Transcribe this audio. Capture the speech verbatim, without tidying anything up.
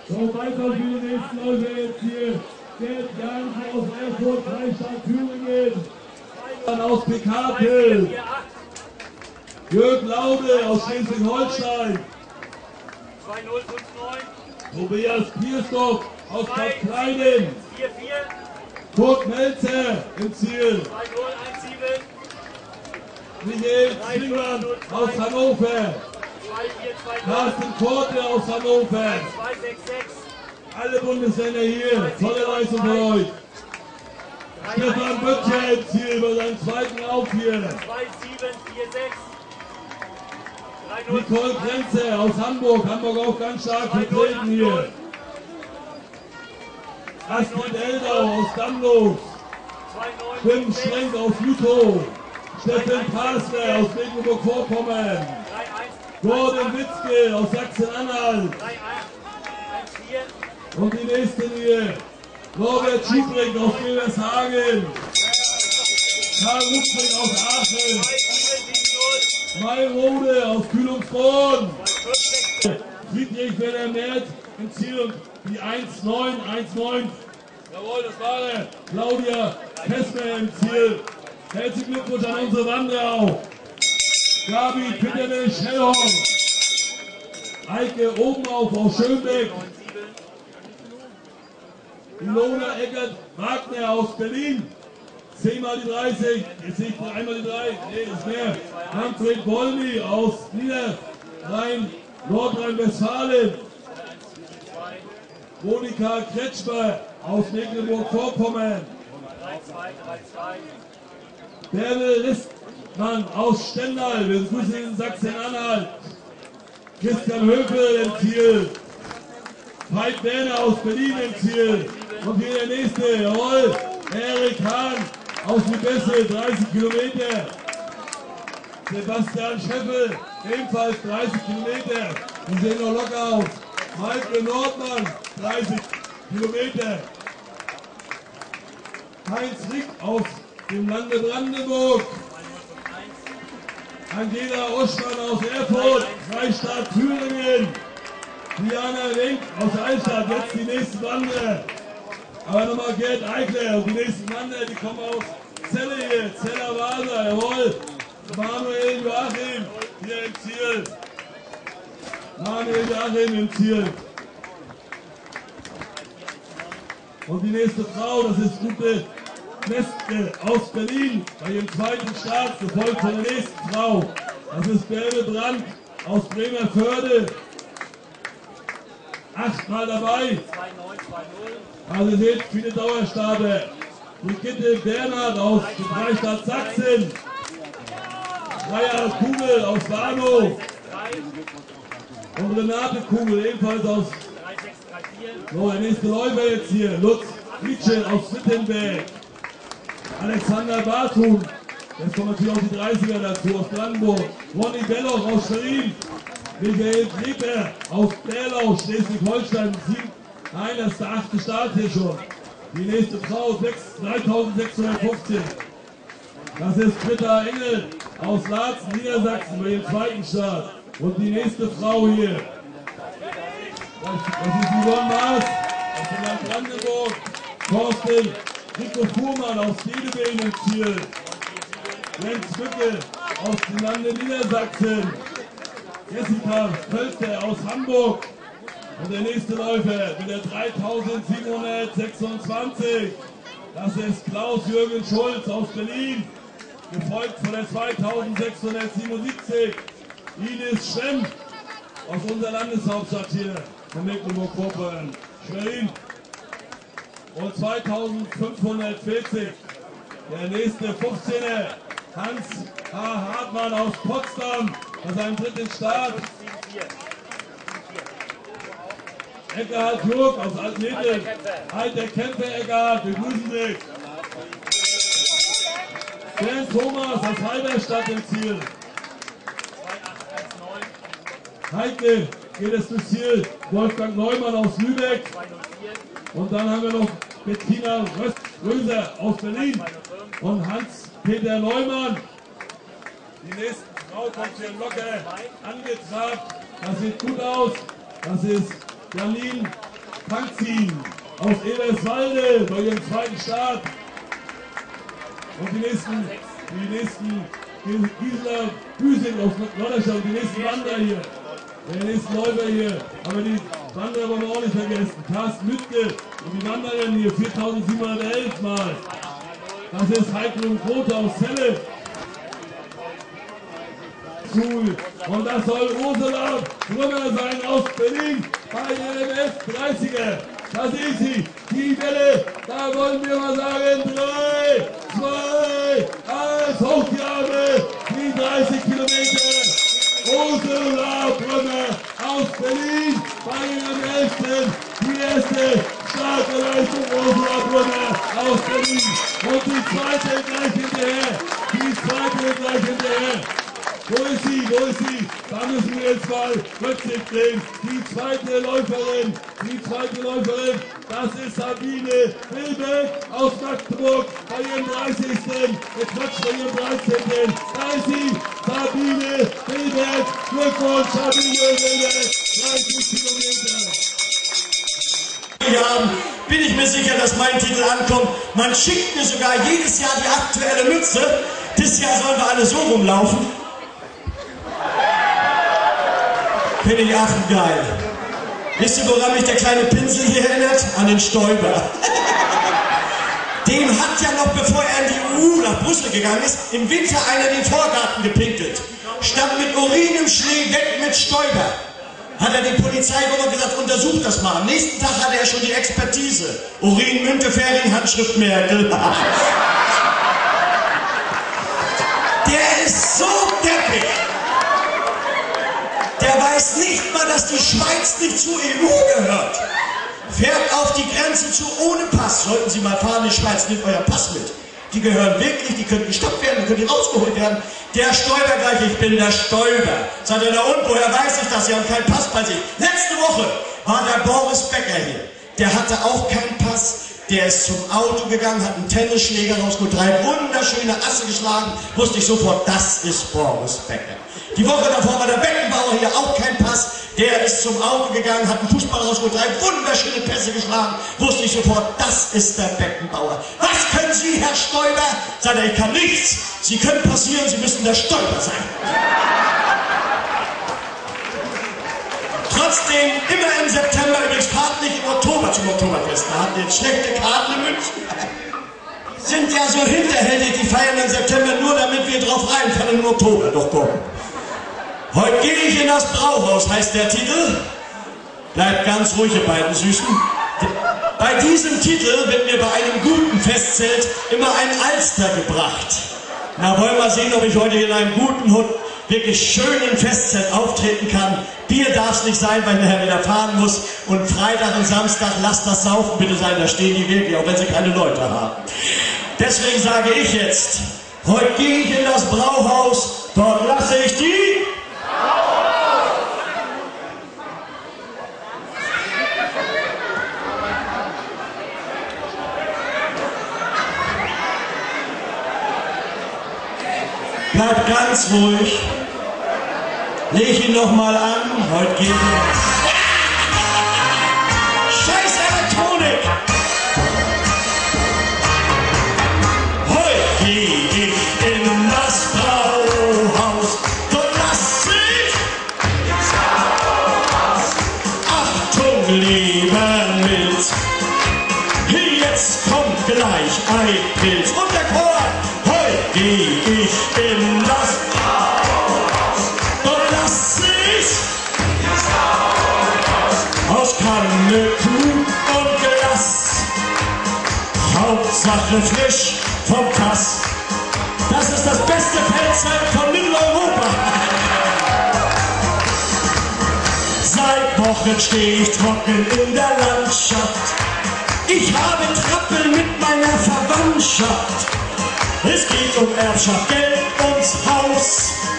So, weiter für die nächsten Läufe jetzt hier. Gerd Jansen aus Erfurt, Freistadt Thüringen. Dann aus Pekatel. Jörg Laude aus Schleswig-Holstein. zwei null fünf neun. Tobias Pierstock aus Bad Kleinen. vier vier. Kurt Melzer im Ziel. zwei null eins sieben. Michael Zwingmann aus Hannover. zwei vier zwei null. Carsten Korte aus Hannover. zwei sechs sechs. Alle Bundesländer hier. Tolle Leistung für euch. Stefan Böttcher im Ziel bei seinem zweiten Lauf hier. zwei sieben vier sechs. drei null. Nicole Grenze aus Hamburg. Hamburg auch ganz stark vertreten hier. Astrid Eldau aus Damlos. Tim Schlenk aus Lütow. Steffen Pasler aus Mecklenburg-Vorpommern. Gordon Witzke aus Sachsen-Anhalt. Und die nächsten hier. Norbert Schubrink aus Wilmershagen. Karl Rupfring aus Aachen. Mai Rode aus Kühlungsborn. Friedrich Werner Merz im Ziel und die eins neun eins neun. Jawohl, das war er. Claudia Kessmer im Ziel. Herzlichen Glückwunsch an unsere Wanderer auch. Gabi Pitterle-Schellhorn. Eike Obenauf aus Schönbeck. Ilona Eckert-Wagner aus Berlin. zehn mal die dreißig. Jetzt sehe ich einmal die drei. Nee, ist mehr. Manfred Bolmi aus Niederrhein, Nordrhein-Westfalen. Monika Kretschmer aus Mecklenburg-Vorpommern. Bärbel Ristmann aus Stendal. Wir grüßen in Sachsen-Anhalt. Christian Höfel im Ziel. Veit Werner aus Berlin im Ziel. Und hier der nächste, jawohl, Erik Hahn aus Lübesse, dreißig Kilometer. Sebastian Scheffel, ebenfalls dreißig Kilometer. Die sehen noch locker aus. Maike Nordmann, dreißig Kilometer. Heinz Rick aus dem Lande Brandenburg. Angela Oschmann aus Erfurt, Freistadt Thüringen. Diana Lenk aus Altstadt, jetzt die nächsten Wanderer. Aber nochmal Gerd Eichler und die nächsten Wanderer, die kommen aus Celle hier, Zeller Waser, jawohl. Manuel Joachim hier im Ziel. Manuel Joachim im Ziel. Und die nächste Frau, das ist Ute Mestke aus Berlin, bei ihrem zweiten Start, gefolgt von der nächsten Frau. Das ist Bärbel Brandt aus Bremerförde. Achtmal dabei. Also ihr seht, viele Dauerstarter. Brigitte Bernhard aus dem Freistaat Sachsen. Dreier Kugel aus Warnow. Und Renate Kugel ebenfalls aus. So, der nächste Läufer jetzt hier. Lutz Rietschel aus Wittenberg. Alexander Bartum. Jetzt kommen natürlich auch die dreißiger dazu aus Brandenburg. Ronny Belloch aus Schwerin. Michael Kleber aus Berlau, Schleswig-Holstein. Nein, das ist der achte Start hier schon. Die nächste Frau, dreitausendsechshundertfünfzig. Das ist Britta Engel aus Laatzen, Niedersachsen, bei ihrem zweiten Start. Und die nächste Frau hier. Das ist Yvonne Maas aus dem Land Brandenburg. Thorsten Rico Fuhrmann aus Dedebeen im Ziel. Jens Mücke aus dem Lande Niedersachsen. Jessica Völter aus Hamburg. Und der nächste Läufer mit der dreitausendsiebenhundertsechsundzwanzig. Das ist Klaus-Jürgen Schulz aus Berlin. Gefolgt von der zweitausendsechshundertsiebenundsiebzig. Ines Schremm aus unserer Landeshauptstadt hier von Mecklenburg-Vorpommern. Schwerin. Und zweitausendfünfhundertvierzig. Der nächste fünfzehner. Hans H. Hartmann aus Potsdam. Bei seinem dritten Start. Eckhard Jurk aus Altnedel. Alter Kämpfer Eckhard, wir grüßen dich. Bernd Thomas aus Halberstadt im Ziel. Heike geht es durchs Ziel. Wolfgang Neumann aus Lübeck. Und dann haben wir noch Bettina Röser aus Berlin. Und Hans-Peter Neumann. Die nächste Frau kommt hier locker angetrabt. Das sieht gut aus. Das ist Janine Frankzin aus Eberswalde bei ihrem zweiten Start. Und die nächsten, die nächsten Gisela Büsing aus Norderstadt, die nächsten Wanderer hier. Der nächsten Läufer hier. Aber die Wanderer wollen wir auch nicht vergessen. Carsten Lüttke und die Wanderin hier, viertausendsiebenhundertelf Mal. Das ist Heiko und Grote aus Celle. Cool. Und das soll Ursula Brümmer sein aus Berlin bei der M F dreißiger. Da seht sie, die Welle, da wollen wir mal sagen, drei, zwei, eins, hoch die Arme, die dreißig Kilometer. Ursula Brümmer aus Berlin bei ihrem elften Die erste starke Leistung Ursula Brümmer aus Berlin. Und die zweite gleich hinterher, die zweite gleich hinterher. Wo ist sie? Wo ist sie? Da müssen wir jetzt mal Rücksicht nehmen. Die zweite Läuferin, die zweite Läuferin, das ist Sabine Wilbeck aus Magdeburg bei ihrem dreißigsten Quatsch, bei ihrem dreizehnten Da ist sie, Sabine Wilbeck. Glückwunsch, Sabine Wilbeck, dreißig Kilometer. Jahren bin ich mir sicher, dass mein Titel ankommt. Man schickt mir sogar jedes Jahr die aktuelle Mütze. Dieses Jahr sollen wir alle so rumlaufen. Finde ich affengeil. Wisst ihr, woran mich der kleine Pinsel hier erinnert? An den Stoiber. Dem hat ja noch, bevor er in die E U nach Brüssel gegangen ist, im Winter einer den Vorgarten gepinkelt. Stand mit Urin im Schnee, weg mit Stoiber. Hat er die Polizei immer gesagt, untersucht das mal. Am nächsten Tag hatte er schon die Expertise. Urin, Müntefering, Handschrift Merkel. Der ist so deppig. Der weiß nicht mal, dass die Schweiz nicht zur E U gehört. Fährt auf die Grenze zu ohne Pass. Sollten Sie mal fahren in die Schweiz, nehmt euer Pass mit. Die gehören wirklich, die können gestoppt werden, die können die rausgeholt werden. Der Stoiber gleich, ich bin der Stoiber. Sagt er, na und, woher weiß ich das? Sie haben keinen Pass bei sich. Letzte Woche war der Boris Becker hier. Der hatte auch keinen Pass. Der ist zum Auto gegangen, hat einen Tennisschläger rausgeholt, drei wunderschöne Asse geschlagen. Wusste ich sofort, das ist Boris Becker. Die Woche davor war der Beckenbauer hier, auch kein Pass. Der ist zum Auto gegangen, hat einen Fußball rausgeholt, drei wunderschöne Pässe geschlagen. Wusste ich sofort, das ist der Beckenbauer. Was können Sie, Herr Stoiber? Sagt er, ich kann nichts. Sie können passieren, Sie müssen der Stoiber sein. Trotzdem, immer im September, übrigens fahrt nicht im Oktober zum Oktoberfest. Da habt ihr jetzt schlechte Karten in München. Sind ja so hinterhältig, die feiern den September nur, damit wir drauf reinfallen im Oktober. Doch komm. Heute gehe ich in das Brauhaus, heißt der Titel. Bleibt ganz ruhig, ihr beiden Süßen. Bei diesem Titel wird mir bei einem guten Festzelt immer ein Alster gebracht. Na, wollen wir sehen, ob ich heute in einem guten Hund wirklich schön im Festzelt auftreten kann. Bier darf es nicht sein, weil ich nachher wieder fahren muss. Und Freitag und Samstag, lasst das Saufen bitte sein, da stehen die wirklich, auch wenn sie keine Leute haben. Deswegen sage ich jetzt, heute gehe ich in das Brauhaus, dort lasse ich die... Bleibt ganz ruhig. Leg ihn noch mal an. Heute geht es. Scheiß Elektronik! Heute geh ich in das Brauhaus. Dort lass ich. Achtung, lieber Milz. Jetzt kommt gleich ein Pilz. Und der Chor. Heute geh ich in das Brauhaus. Dort lass ich aus Kanne, Kuh und Glas. Hauptsache frisch vom Fass. Das ist das beste Pelzzeug von Mitteleuropa. Seit Wochen stehe ich trocken in der Landschaft. Ich habe Trappel mit meiner Verwandtschaft. Es geht um Erbschaft, Geld ums Haus.